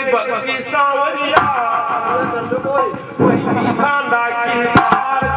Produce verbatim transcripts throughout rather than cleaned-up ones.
बल्कि सांवरिया कोई खांदा की धार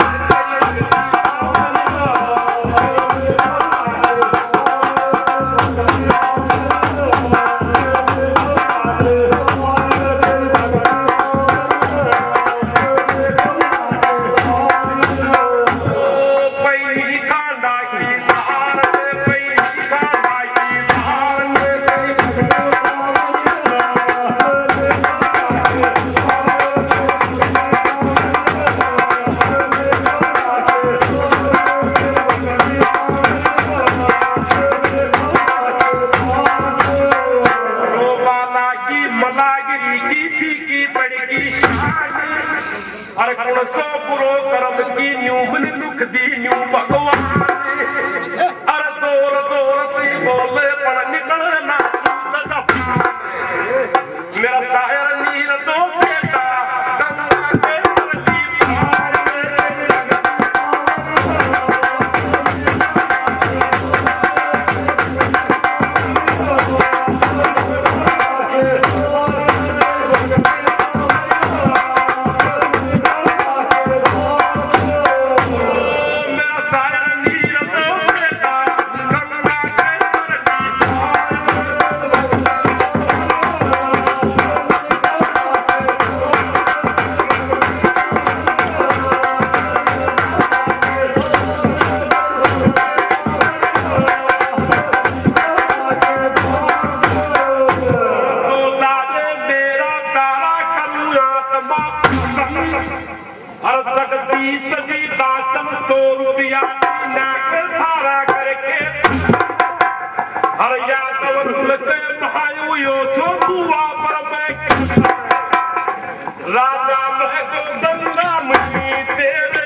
सो पुरो करम की न्यू मन दुख दी न्यू भगवान अरे जोर जोर से बोले पर निकलना मेरा शायर नीर दो बेटा गंगा के नदी पार सजी दासन सौ रुपया नाक धारा करके हर यादव के भाई यो छोटुआ पर मैं राजा मैं को गंगा मई तेरे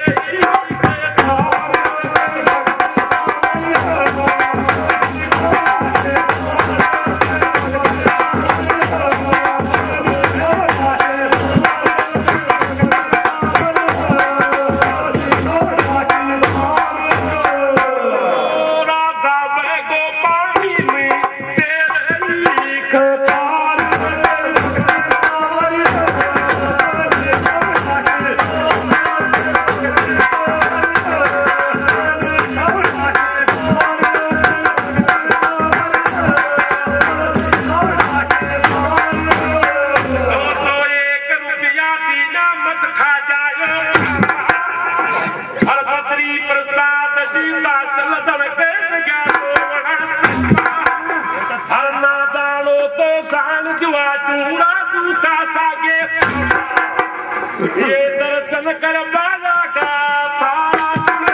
ये दर्शन कर बाला का थारा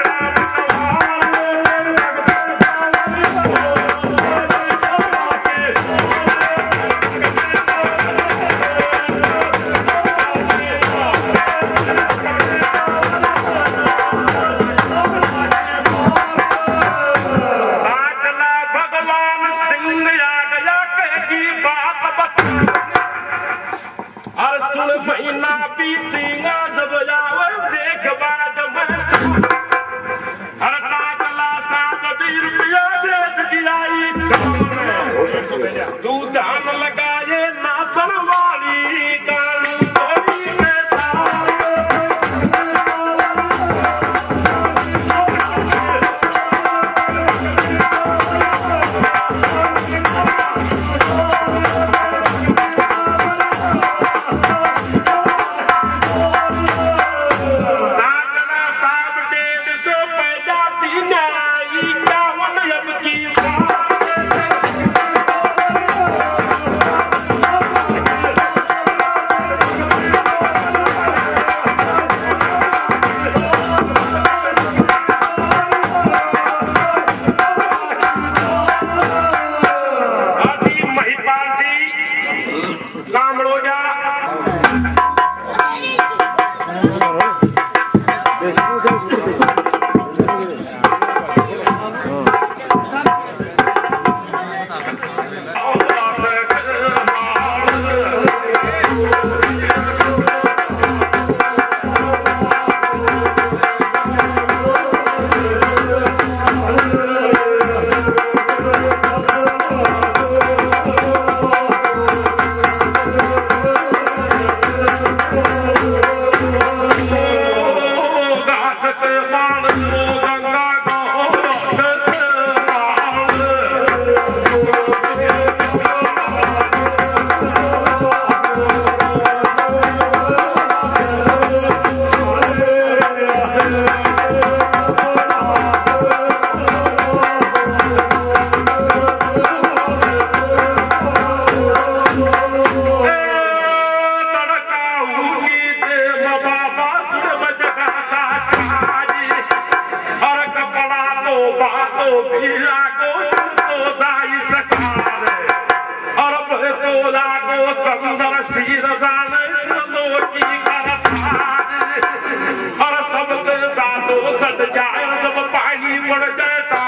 भगवान सिंह आ गया कहेगी बात बता सुन महीना बीतेगा जब जावे देख बाद में हर टाकला सात बीस रुपया बेच दिलाई तू धान लगाए नाचन वाली गानू तोरी में लागो कंदर शीर जाने लोटी करतार और सबके जादो सद जाए जब पानी पड़ जाए तो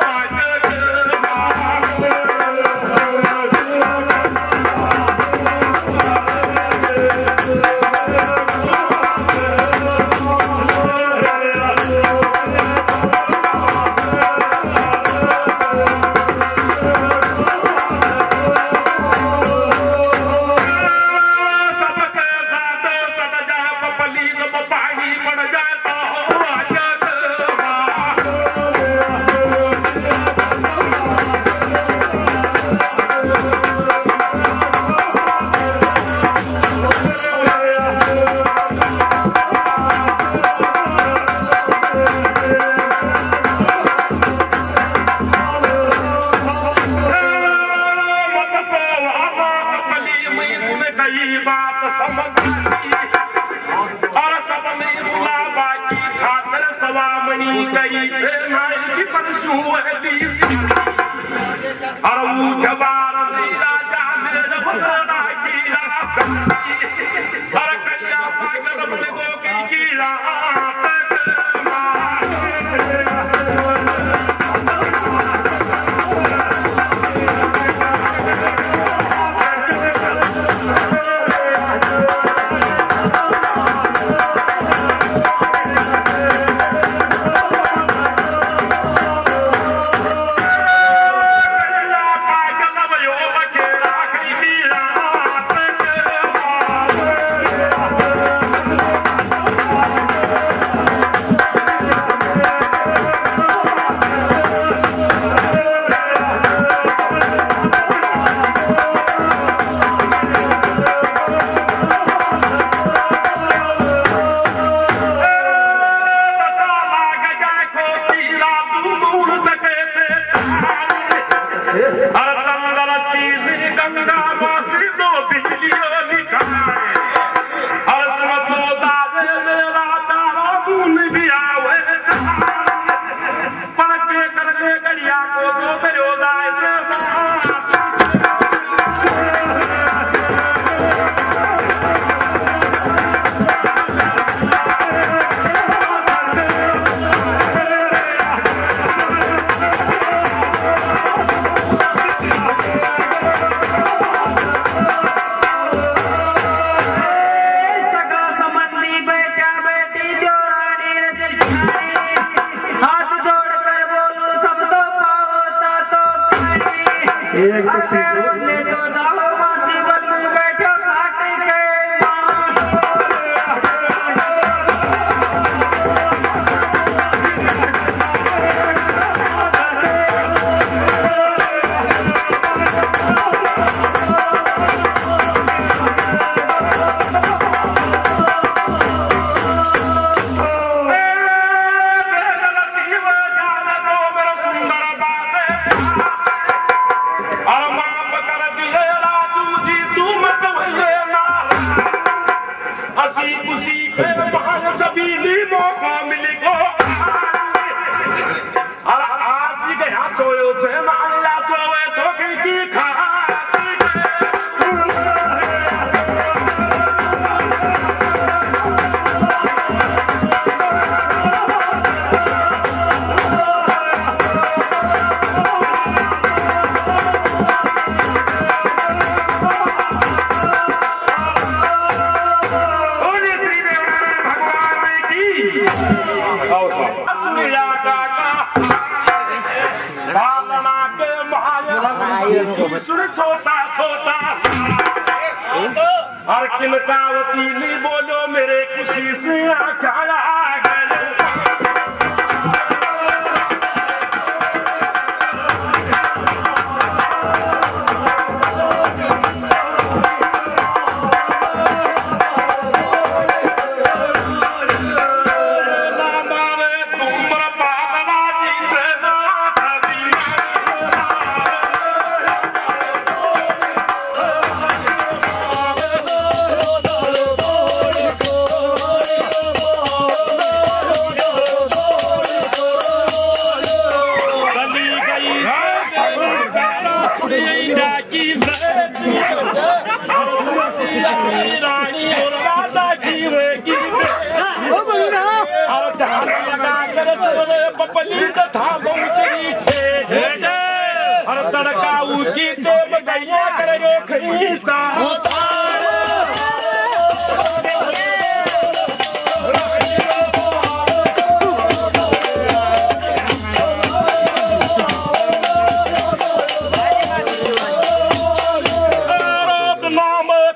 छोटा छोटा हर किमतावती नी बोलो मेरे खुशी से आख्या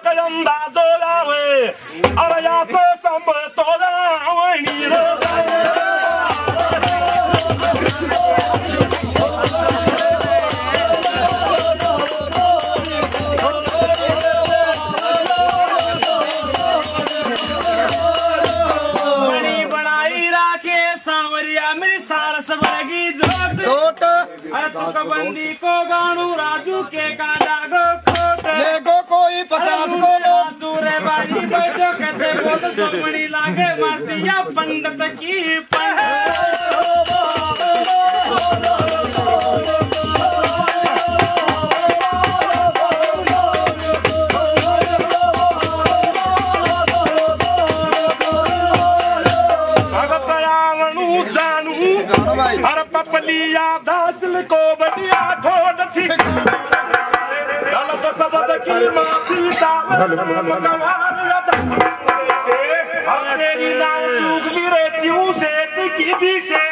का अंदाजो आवे अरे या तो सब तो जावनी रे बनी बनाई राखे सांवरिया मेरी सारस बनेगी जोत अरे तो कबंदी को गाणू राजू के कांडा गो खोट देखो कोई पचास को लो रे बाजी बैठो कहते बोल सोमणी लागे मासिया पंडित की हर पपलिया दासल को बढ़िया ठोड़ थी गलत शब्द की माफी चावल हर तेरी नाव सूख भी रहती हूँ से की भी से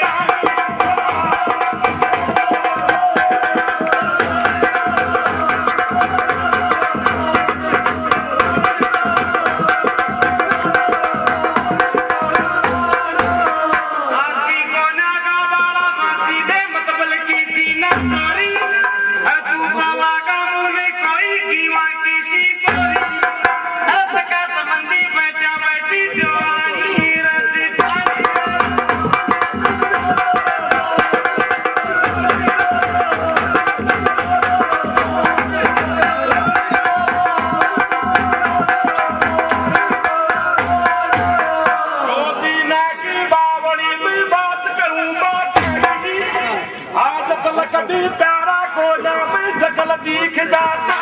कभी प्यारा को में सकल दिख जाता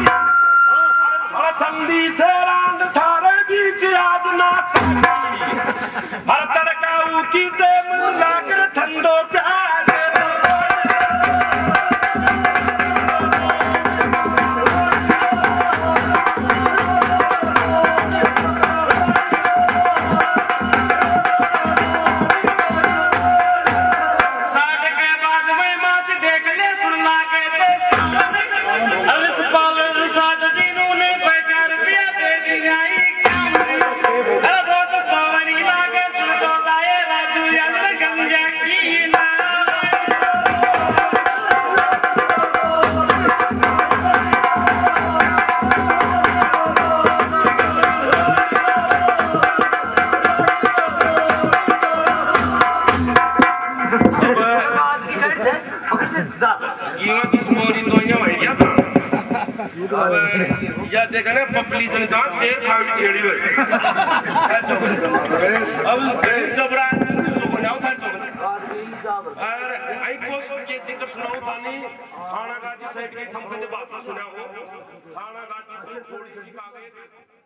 ठंडी से रांड थारे बीच आज ना हर तड़का की टेम लाकर ठंडो प्यार या देखा ना पपली जनता चेर फाइट छेड़ी हुई अब जबरा सुबनाओ था सुबना और आई को ये जिक्र सुनाओ थानी थाना गाजी साइड की थम से भाषा सुना हो थाना गाजी से थोड़ी सी कागज